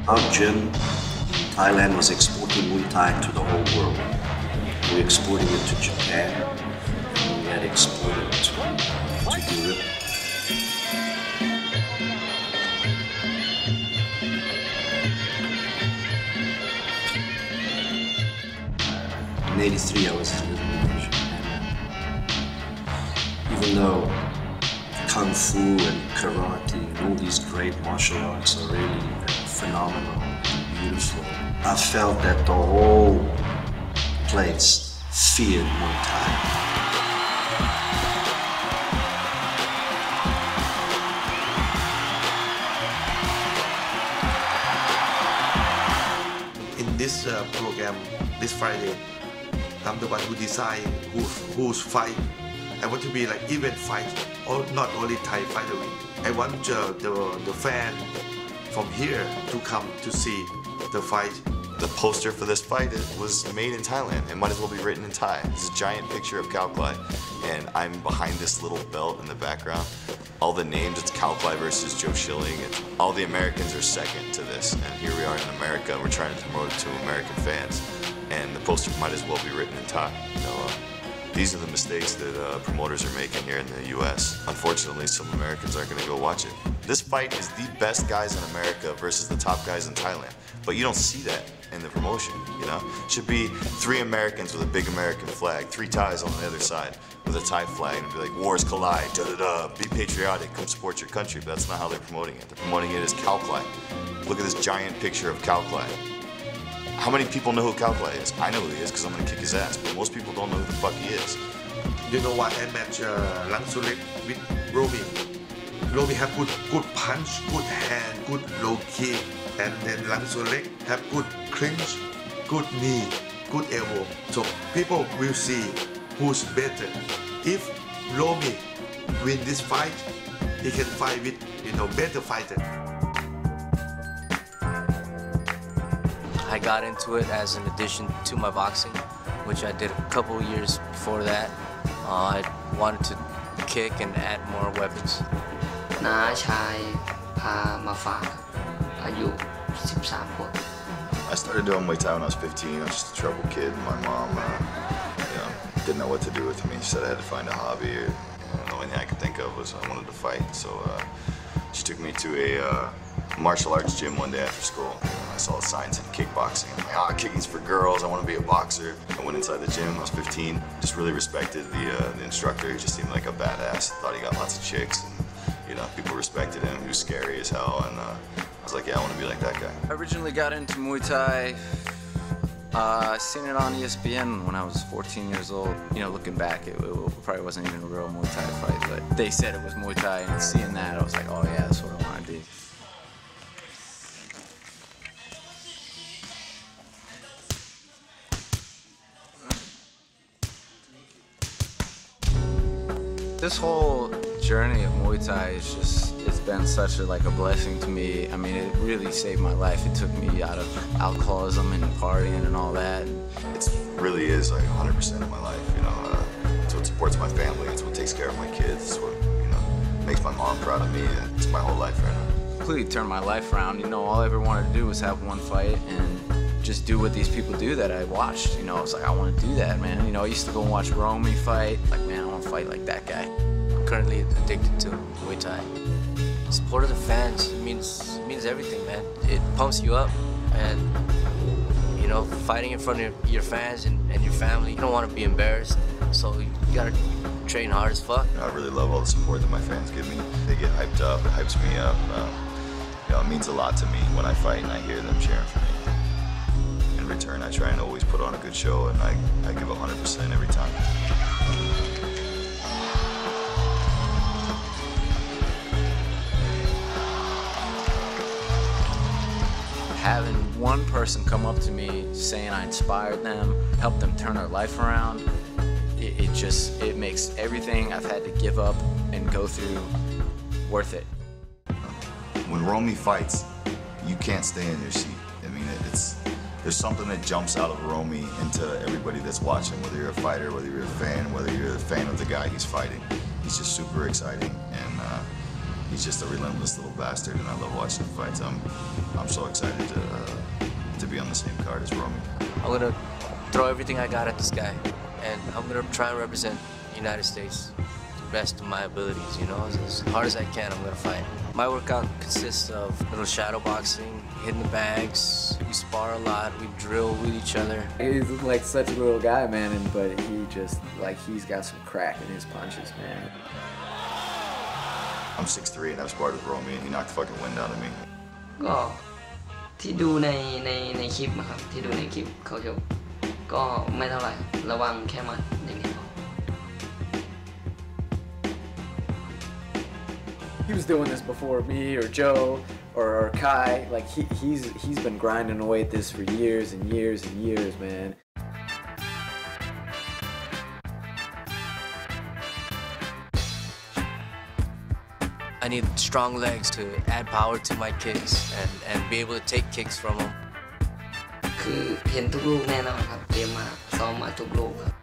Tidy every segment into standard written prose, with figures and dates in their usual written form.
Our gym, Thailand was exporting Muay Thai to the whole world. We were exporting it to Japan, and we had exported it to Europe. In '83, I was living in Japan. Even though Kung Fu and Karate and all these great martial arts are really phenomenal and beautiful, I felt that the whole place feared Muay Thai. In this program, this Friday, I'm the one who decide who's fight. I want to be like event fight, or not only Thai fight week. I want the fan from here to come to see the fight. The poster for this fight was made in Thailand. It might as well be written in Thai. It's a giant picture of Khao Klai, and I'm behind this little belt in the background. All the names, it's Khao Klai versus Joe Schilling. All the Americans are second to this, and here we are in America, and we're trying to promote it to American fans. And the poster might as well be written in Thai. These are the mistakes that promoters are making here in the US. Unfortunately, some Americans aren't going to go watch it. This fight is the best guys in America versus the top guys in Thailand. But you don't see that in the promotion, you know? It should be 3 Americans with a big American flag, 3 Thais on the other side with a Thai flag, and be like, wars collide, da-da-da, be patriotic, come support your country. But that's not how they're promoting it. They're promoting it as Khao Klai. Look at this giant picture of Khao Klai. How many people know who Khao Klai is? I know who he is because I'm going to kick his ass, but most people don't know who the fuck he is. You know what? I match Lansuanlek with Romie. Romie have good punch, good hand, good low kick, and then Lansuanlek have good clinch, good knee, good elbow. So people will see who's better. If Romie win this fight, he can fight with better fighter. I got into it as an addition to my boxing, which I did a couple years before that. I wanted to kick and add more weapons. น้าชายพามาฝากอายุ 13 ขวบ I started doing Muay Thai when I was 15. I was just a troubled kid. My mom, didn't know what to do with me. She said I had to find a hobby. The only thing I could think of was I wanted to fight. So she took me to a martial arts gym one day after school. I saw the signs in kickboxing. I'm like, kicking's for girls. I want to be a boxer. I went inside the gym. I was 15. Just really respected the instructor. He just seemed like a badass. Thought he got lots of chicks. And, people respected him. He was scary as hell. And I was like, yeah, I want to be like that guy. I originally got into Muay Thai. I seen it on ESPN when I was 14 years old. Looking back, it probably wasn't even a real Muay Thai fight, but they said it was Muay Thai, and seeing that, I was like, oh yeah, that's what I want to do. This whole journey of Muay Thai is it's been such a blessing to me. I mean, it really saved my life. It took me out of alcoholism and partying and all that. It really is like 100% of my life, It's what supports my family. It's what takes care of my kids. It's what, makes my mom proud of me. It's my whole life right now. Completely turned my life around. All I ever wanted to do was have one fight and just do what these people do that I watched. It's like, I want to do that, man. I used to go and watch Romie fight. Like, man, I want to fight like that guy. I'm currently addicted to Muay Thai. Support of the fans means everything, man. It pumps you up, and fighting in front of your fans and your family, you don't want to be embarrassed, so you gotta train hard as fuck. I really love all the support that my fans give me. They get hyped up, it hypes me up. It means a lot to me when I fight and I hear them cheering for me. In return, I try and always put on a good show, and I give 100% every time. Having one person come up to me saying I inspired them, helped them turn their life around, it makes everything I've had to give up and go through worth it. When Romie fights, you can't stay in your seat. I mean, there's something that jumps out of Romie into everybody that's watching, whether you're a fighter, whether you're a fan, whether you're a fan of the guy he's fighting. He's just super exciting, and He's just a relentless little bastard, and I love watching him fight. I'm so excited to be on the same card as Romie. I'm gonna throw everything I got at this guy, and I'm gonna try and represent the United States to the best of my abilities, you know? As hard as I can, I'm gonna fight. My workout consists of little shadow boxing, hitting the bags, we spar a lot, we drill with each other. He's like such a little guy, man, but he just, like, he's got some crack in his punches, man. I'm 6'3" and I've sparred with Romie, and he knocked the fucking wind out of me. ก็ที่ดูในคลิปนะครับที่ดูในคลิปเขาชกก็ไม่เท่าไหร่ระวังแค่หมัดอย่างเดียว He was doing this before me or Joe or Kai. Like he's been grinding away at this for years and years and years, man. I need strong legs to add power to my kicks and be able to take kicks from them. คือเห็นทุกลูกแน่นอนครับเตรียมมาซ้อมมาทุกลูกครับ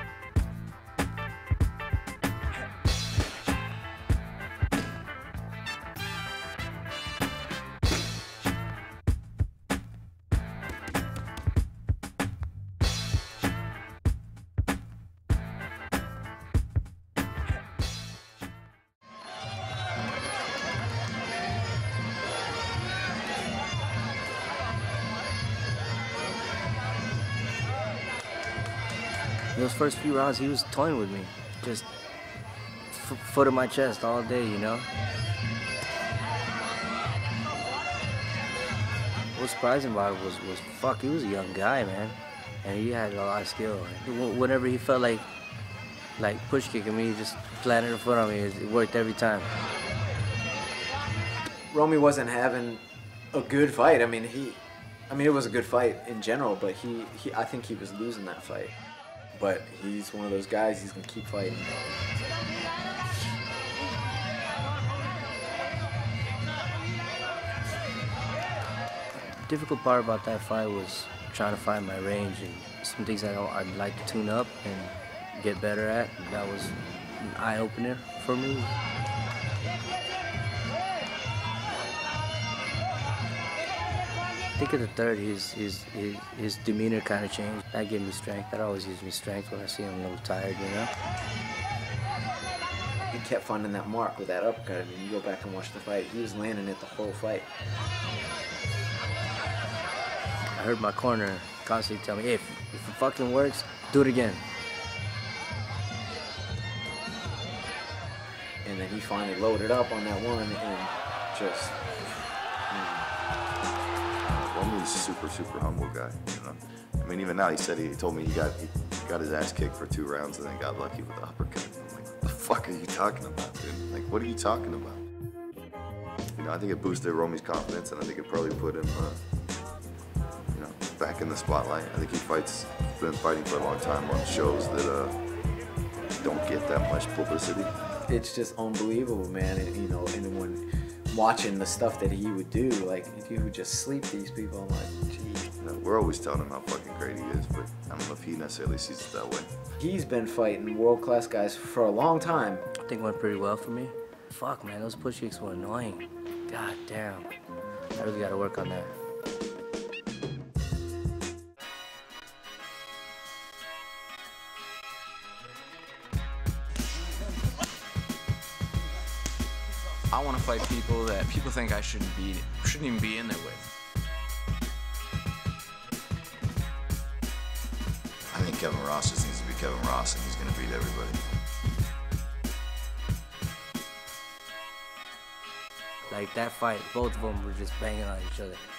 Those first few rounds, he was toying with me, just foot in my chest all day, you know? What's surprising about it was fuck, he was a young guy, man, and he had a lot of skill. Whenever he felt like push kicking me, he just planted a foot on me. It worked every time. Romie wasn't having a good fight. I mean, it was a good fight in general, but I think he was losing that fight. But he's one of those guys, he's gonna keep fighting. The difficult part about that fight was trying to find my range and some things I'd like to tune up and get better at. That was an eye-opener for me. I think at the third, his demeanor kind of changed. That gave me strength. That always gives me strength when I see him a little tired, you know? He kept finding that mark with that uppercut. I mean, you go back and watch the fight, he was landing it the whole fight. I heard my corner constantly tell me, hey, if it fucking works, do it again. And then he finally loaded up on that one and just... Romie's a super humble guy, you know. I mean, even now, he told me he got his ass kicked for 2 rounds and then got lucky with the uppercut. I'm like, what the fuck are you talking about, dude? Like, what are you talking about? You know, I think it boosted Romie's confidence, and I think it probably put him, you know, back in the spotlight. I think he's been fighting for a long time on shows that don't get that much publicity. It's just unbelievable, man. And, you know, and when watching the stuff that he would do, like, he would just sleep these people. I'm like, geez. You know, we're always telling him how fucking great he is, but I don't know if he necessarily sees it that way. He's been fighting world-class guys for a long time. I think it went pretty well for me. Fuck, man, those push kicks were annoying. God damn. I really gotta work on that. I want to fight people that people think I shouldn't even be in there with. I think Kevin Ross just needs to be Kevin Ross, and he's gonna beat everybody. Like that fight, both of them were just banging on each other.